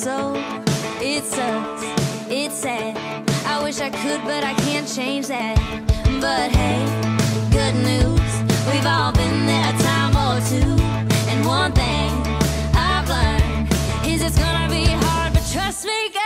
so. It sucks, it's sad. I wish I could, but I can't change that. But hey, good news, we've all been there a time or two. And one thing I've learned is it's gonna be hard, but trust me,